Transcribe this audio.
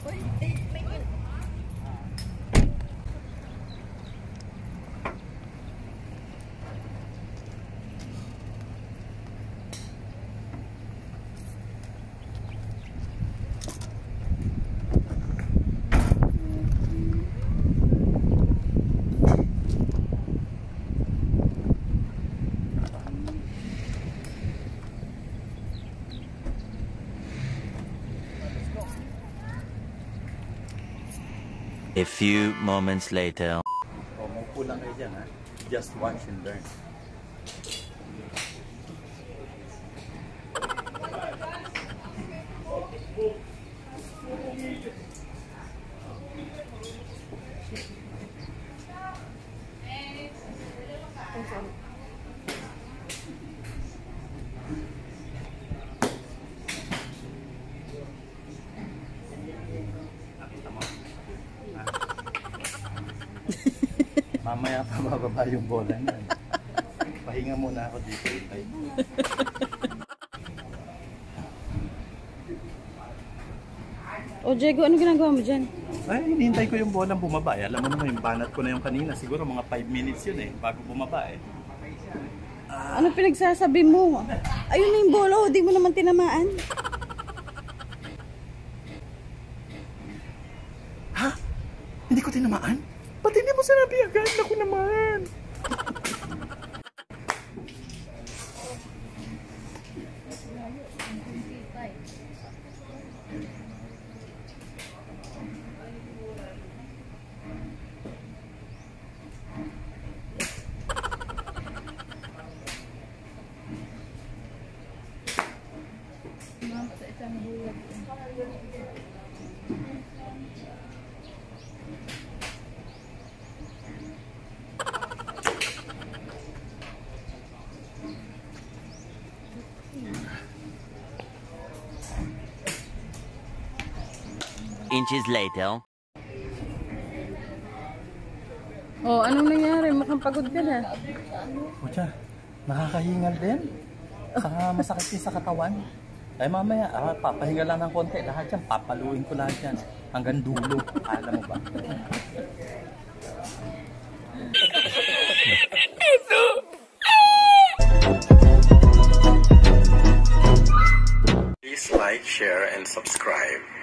A few moments later. Oh, maupo lang kayo dyan, ha? Just watch and learn. Mamaya pa bababa yung bola niyan. Pahinga muna ako dito. O Diego, ano ginagawa mo dyan? Ay, hinihintay ko yung bola bumaba. Alam mo naman, yung banat ko na yung kanina. Siguro mga 5 minutes yun bago bumaba Ano pinagsasabi mo? Ayun na yung bola, di mo naman tinamaan. Ha? Hindi ko tinamaan? Ba't hindi mo sinabi agad? Ako naman! Inches later. Oh, anong nangyari? Mukhang pagod ka na. Pucha, nakakahingal din. Saka masakit din sa katawan. Ay mamaya, papahinga lang ng konti. Lahat yan, papaluin ko lahat yan. Hanggang dulo. Alam mo ba? Please like, share, and subscribe.